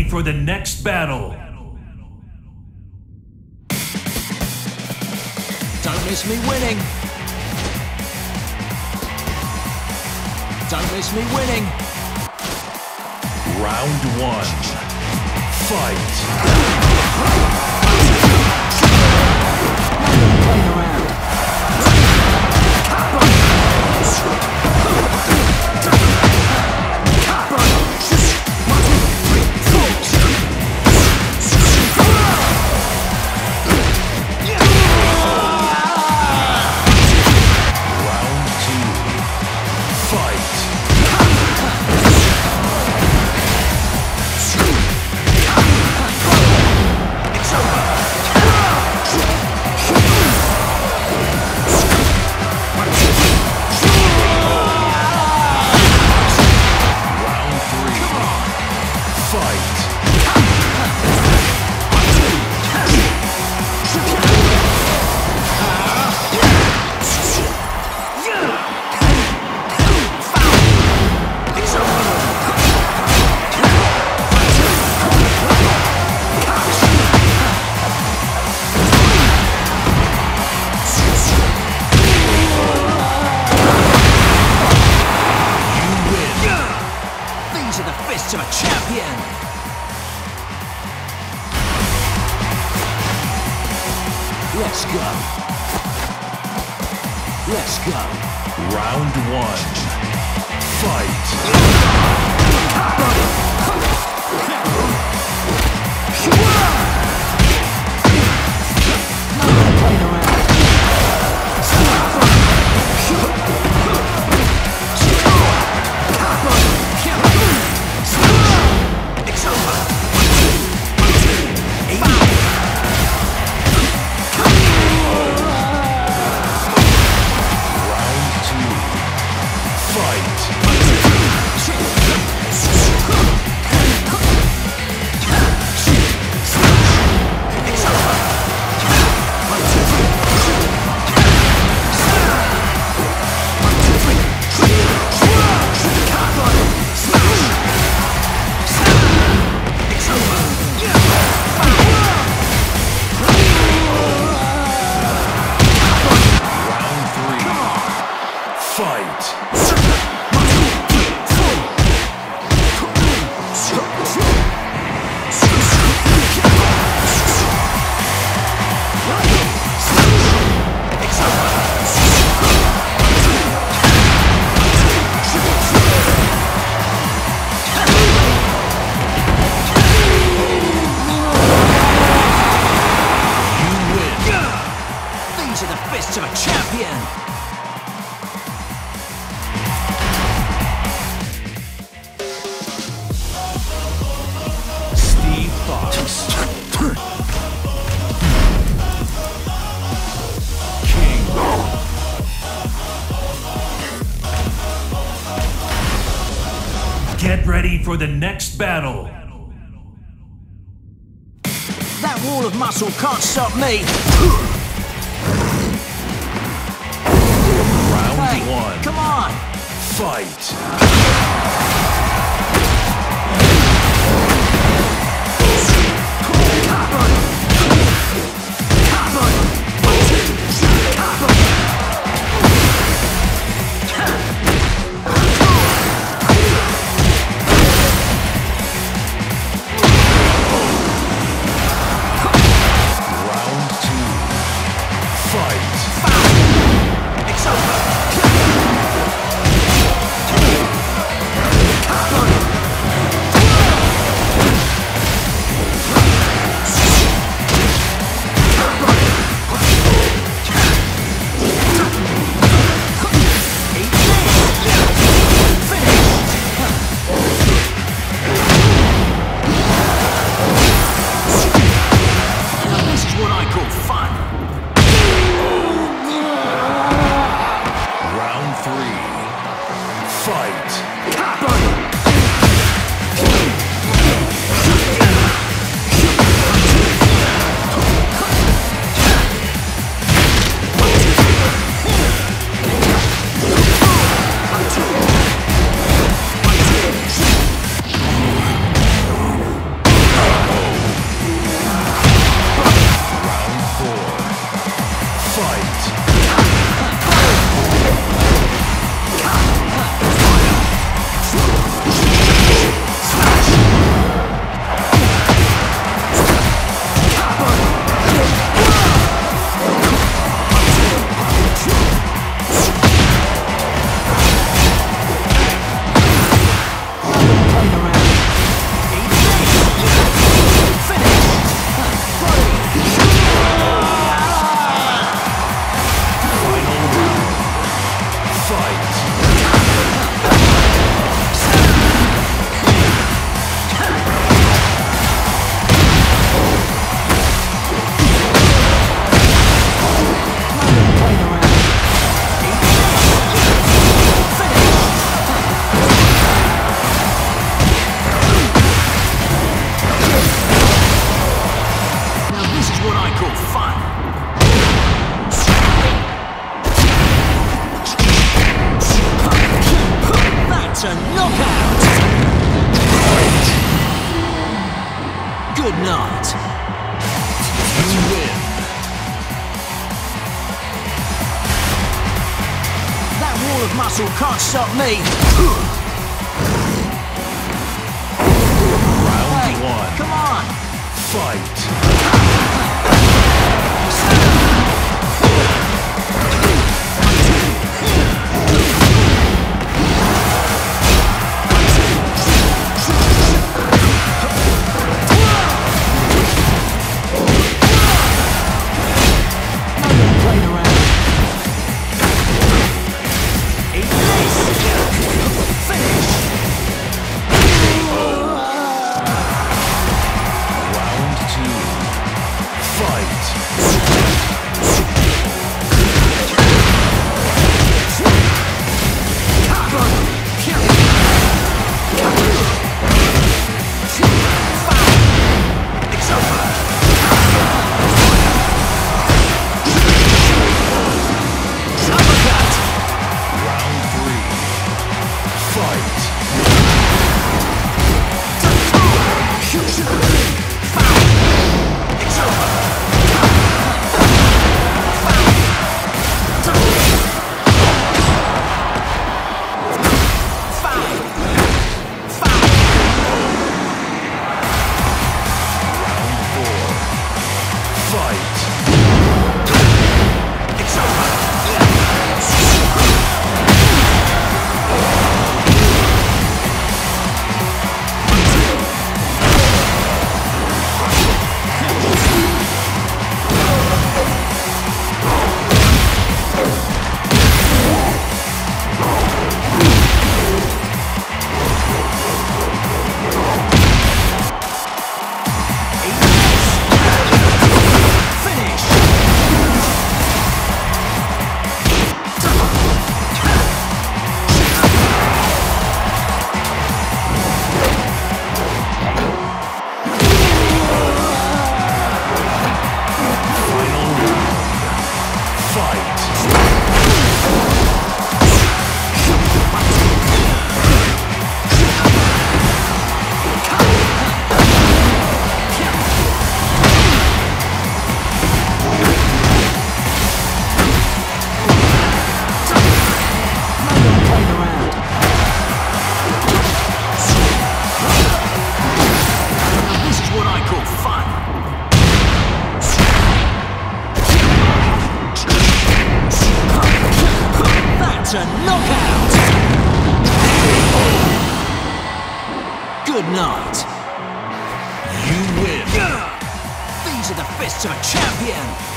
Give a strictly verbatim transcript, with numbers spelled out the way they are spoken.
for the next battle. Don't miss me winning. Don't miss me winning. Round one. Fight. Playing around. To a champion. Let's go. Let's go. Round one. Fight. Playing around. To a champion. Steve Fox. King. Get ready for the next battle. That wall of muscle can't stop me. Hey, one. Come on! Fight! Round two. Fight! It's over! fun. That's a knockout. Good night. You win. That wall of muscle can't stop me. Round Hey, one. come on. Fight. Playing around. Eat this. Finish. Round two. Fight. It's over. Uppercut. Round three. Fight. It's over. Five. Five. Round four. Fight. It's over. Finish. Final round. Fight. Playing around. Now this is what I call fun. That's a knockout. Good night. You win. These are the fists of a champion.